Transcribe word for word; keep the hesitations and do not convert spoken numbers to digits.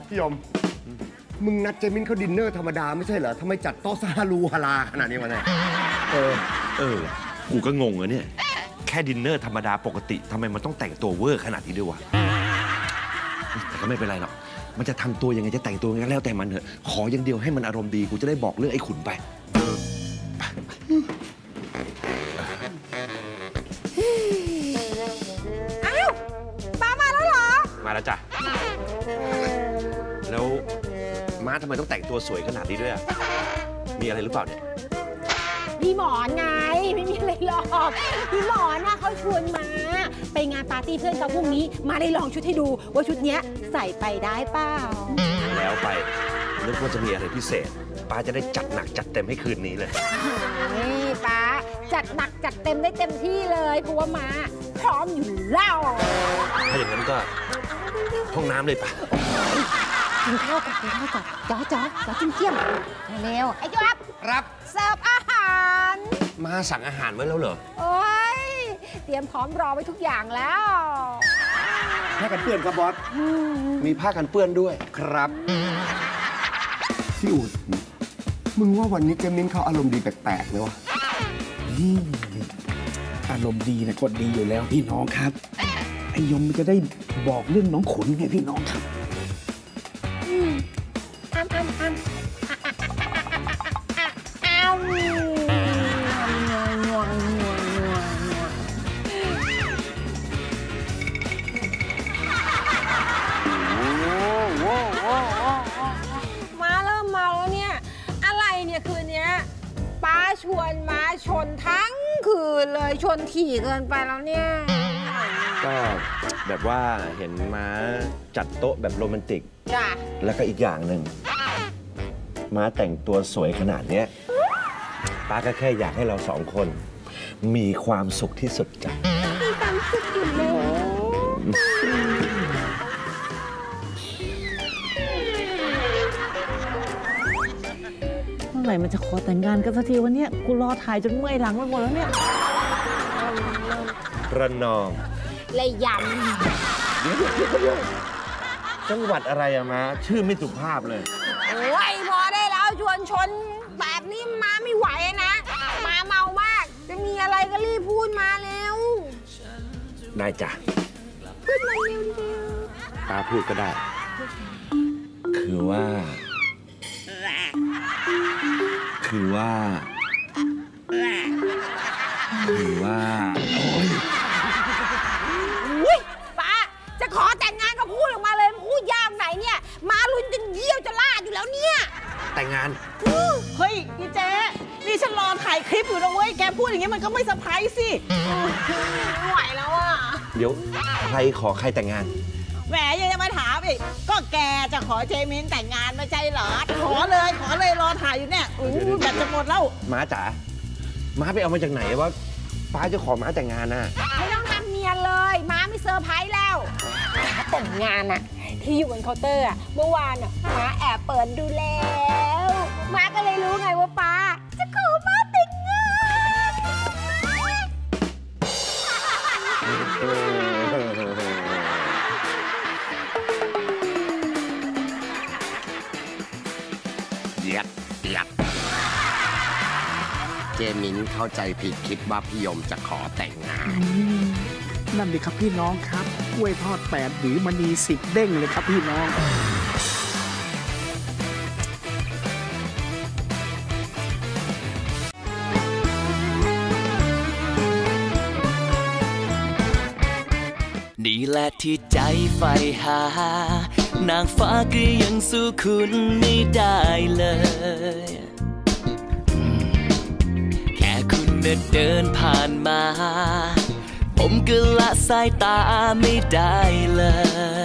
พี่ยมมึงนัดเจมินเขาดินเนอร์ธรรมดาไม่ใช่เหรอทำไมจัดโต๊ะซาลูฮาราขนาดนี้วะเนี่ยเออเออกูก็งงอะเนี่ยแค่ดินเนอร์ธรรมดาปกติทำไมมันต้องแต่งตัวเวอร์ขนาดนี้ด้วยวะแต่ก็ไม่เป็นไรหรอกมันจะทำตัวยังไงจะแต่งตัวยังไงแล้วแต่มันเถอะขออย่างเดียวให้มันอารมณ์ดีกูจะได้บอกเรื่องไอ้ขุนไปอ้าวป้ามาแล้วเหรอมาแล้วจ้ะแล้วม้าทำไมต้องแต่งตัวสวยขนาดนี้ด้วยอะมีอะไรหรือเปล่าเนี่ยพี่หมอนไงไม่มีอะไรหรอกพี่หมอนนะเขาชวนมาไปงานปาร์ตี้เพื่อนเขาพรุ่งนี้มาได้ลองชุดให้ดูว่าชุดเนี้ยใส่ไปได้เปล่าแล้วไปนึกว่าจะมีอะไรพิเศษป้าจะได้จัดหนักจัดเต็มให้คืนนี้เลยนี่ป้าจัดหนักจัดเต็มได้เต็มที่เลยเพราะว่ามาพร้อมอยู่แล้วถ้าอย่างนั้นก็ห้องน้ำเลยป่ะกินข้าวก่อนกินข้าวก่อนจ้อจ้อจ้อจิ้มเจียมเร็วไอ้จ๊อบครับเสิร์ฟอาหารมาสั่งอาหารไว้แล้วเหรอโอ้ยเตรียมพร้อมรอไว้ทุกอย่างแล้วผ้ากันเปื้อนครับบอสมีผ้ากันเปื้อนด้วยครับพี่อู๋มึงว่าวันนี้เจมินเขาอารมณ์ดีแปลกๆไหมวะอารมณ์ดีนะก็ดีอยู่แล้วพี่น้องครับไอ้ยมจะได้บอกเรื่องน้องขุนไงพี่น้องครับอ้ำอ้ำอ้ำอ้ำมาเริ่มเมาแล้วเนี่ยอะไรเนี่ยคืนนี้ป้าชวนมาชนทั้งคืนเลยชนถี่เกินไปแล้วเนี่ยก็แบบว่าเห็นม้าจัดโต๊ะแบบโรแมนติกจ้ะแล้วก็อีกอย่างหนึ่งม้าแต่งตัวสวยขนาดเนี้ยป้าก็แค่อยากให้เราสองคนมีความสุขที่สุดจ้ะมีความสุขอยู่แล้วเมื่อไหร่มันจะขอแต่งงานกันสักทีวันนี้กูรอถ่ายจนเมื่อยหลังไปหมดแล้วเนี่ยระนองเลยยำจังหวัดอะไรอะมาชื่อไม่สุภาพเลยโอ้ยพอได้แล้วชวนชนแบบนี้มาไม่ไหวนะมาเมามากจะมีอะไรก็รีบพูดมาเร็วได้จ้ะพูดมาเร็วเร็วป้าพูดก็ได้คือว่าคือว่าคือว่าโอ้ยป้าจะขอแต่งงานก็พูดออกมาเลยพูดยากไหนเนี่ยมาลุ้นจนเยี่ยวจะลาดอยู่แล้วเนี่ยแต่งงานเฮ้ยพี่เจ๊นี่ฉันรอถ่ายคลิปอยู่นะเว้ยแกพูดอย่างงี้มันก็ไม่เซอร์ไพรส์สิไม่ไหวแล้วอ่ะเดี๋ยวใครขอใครแต่งงานแหมยังจะมาถามอีกก็แกจะขอเจมินแต่งงานไม่ใช่เหรอขอเลยขอเลยรอถ่ายอยู่เนี่ยอู้แบบจะหมดแล้วม้าจ๋าม้าไปเอามาจากไหนว่าป้าจะขอม้าแต่งงานน่ะไม่ต้องทำเนียนเลยม้าไม่เซอร์ไพรส์แล้วแต่งงานอะที่อยู่บนเคาน์เตอร์อะเมื่อวานอะม้าแอบเปิดดูแล้วม้าก็เลยรู้ไงว่าป้าจะขอม้าแต่งงานเดียดเดียดเจมินเข้าใจผิดคิดว่าพี่ยมจะขอแต่งงานนั่นดิครับพี่น้องครับกล้วยทอดแปดหวีมณีสิบเด้งเลยครับพี่น้องนี่แหละที่ใจใฝ่หานางฟ้าก็ยังสู้คุณไม่ได้เลยแค่คุณเดินผ่านมาผมก็ละสายตาไม่ได้เลย